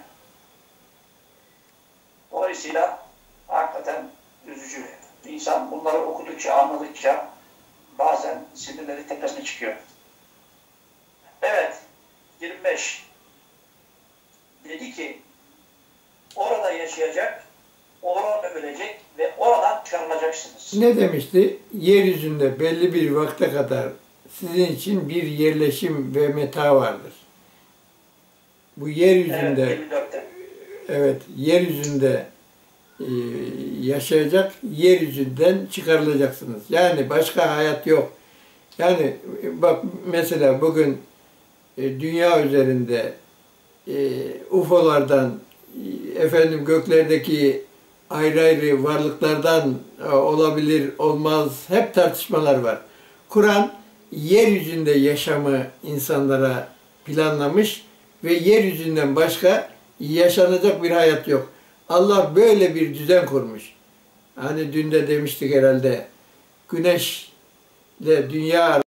Dolayısıyla hakikaten üzücü. İnsan bunları okudukça, anladıkça bazen sinirleri tepesine çıkıyor. Evet, 25. Dedi ki, orada yaşayacak, orada ölecek ve oradan çıkarılacaksınız. Ne demişti? Yeryüzünde belli bir vakte kadar sizin için bir yerleşim ve meta vardır. Bu yeryüzünde, evet, yeryüzünde yaşayacak, yeryüzünden çıkarılacaksınız. Yani başka hayat yok. Yani bak mesela bugün dünya üzerinde UFO'lardan, efendim göklerdeki ayrı ayrı varlıklardan olabilir, olmaz, hep tartışmalar var. Kur'an yeryüzünde yaşamı insanlara planlamış ve yeryüzünden başka yaşanacak bir hayat yok. Allah böyle bir düzen kurmuş. Hani dün de demiştik herhalde, güneşle dünya